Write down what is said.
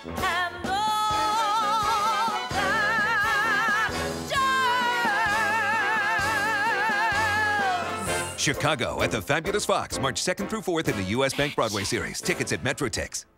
and all that jazz. Chicago at the Fabulous Fox, March 2nd through 4th in the U.S. Bank Broadway series. Tickets at MetroTix.